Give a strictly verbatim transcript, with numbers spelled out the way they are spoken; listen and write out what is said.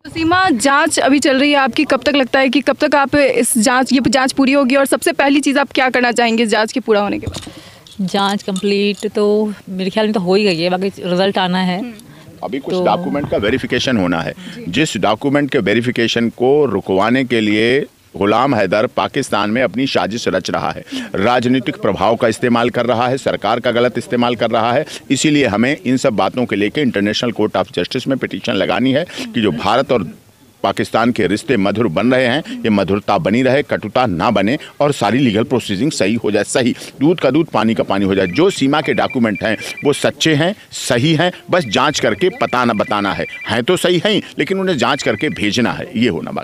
तो सीमा, जांच अभी चल रही है आपकी, कब तक लगता है कि कब तक आप इस जांच ये जांच पूरी होगी, और सबसे पहली चीज़ आप क्या करना चाहेंगे जांच के पूरा होने के बाद? जांच कंप्लीट तो मेरे ख्याल में तो हो ही गई है, बाकी रिजल्ट आना है। अभी कुछ तो डॉक्यूमेंट का वेरिफिकेशन होना है। जिस डॉक्यूमेंट के वेरिफिकेशन को रुकवाने के लिए गुलाम हैदर पाकिस्तान में अपनी साजिश रच रहा है, राजनीतिक प्रभाव का इस्तेमाल कर रहा है, सरकार का गलत इस्तेमाल कर रहा है। इसीलिए हमें इन सब बातों के लेके इंटरनेशनल कोर्ट ऑफ जस्टिस में पिटीशन लगानी है कि जो भारत और पाकिस्तान के रिश्ते मधुर बन रहे हैं, ये मधुरता बनी रहे, कटुता ना बने, और सारी लीगल प्रोसीजिंग सही हो जाए, सही दूध का दूध पानी का पानी हो जाए। जो सीमा के डॉक्यूमेंट हैं वो सच्चे हैं, सही हैं, बस जांच करके पता ना बताना है, हैं तो सही हैं, लेकिन उन्हें जांच करके भेजना है, ये होना बाकी।